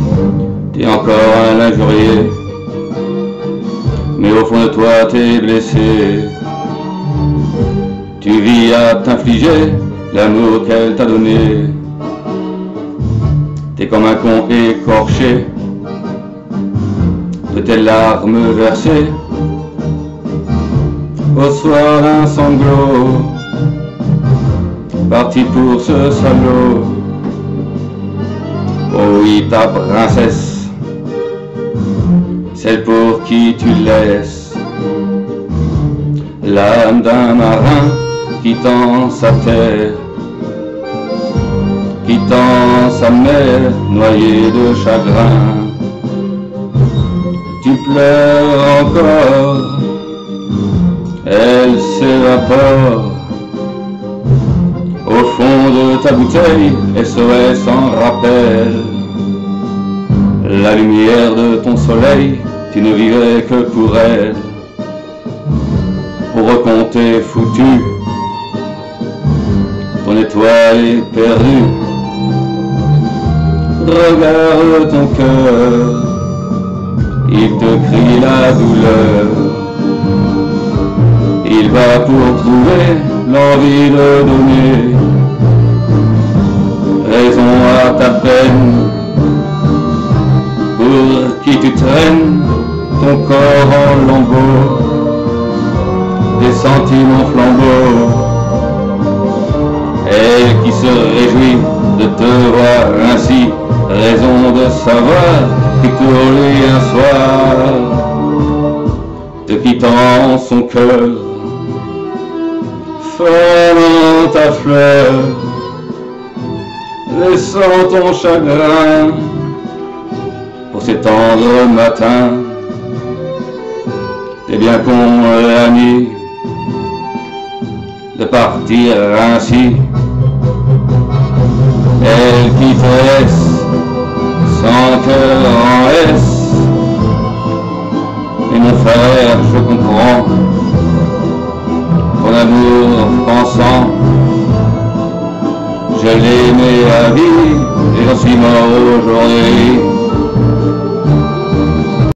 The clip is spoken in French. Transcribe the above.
T'es encore un injurié, mais au fond de toi t'es blessé. Tu vis à t'infliger l'amour qu'elle t'a donné. T'es comme un con écorché de tes larmes versées. Au soir un sanglot, parti pour ce salaud. Oh oui, ta princesse, celle pour qui tu laisses l'âme d'un marin quittant sa terre, quittant sa mer, noyé de chagrin. Tu pleures encore, elle s'évapore au fond de ta bouteille, SOS en rappel. La lumière de ton soleil, tu ne vivais que pour elle. Pour recompter foutu, ton étoile est perdue. Regarde ton cœur, il te crie la douleur. Il va pour trouver l'envie de donner raison à ta peine. Pour qui tu traînes ton corps en lambeaux, des sentiments flambeaux. Elle qui se réjouit de te voir ainsi, raison de savoir que pour lui un soir, te quittant son cœur, fanant ta fleur, laissant ton chagrin pour ces tendres matins. T'es bien con, l'ami, de partir ainsi. Elle qui te laisse sans cœur en laisse. Et mon frère, je comprends ton amour pensant. Je l'aimais à vie et j'en suis mort aujourd'hui.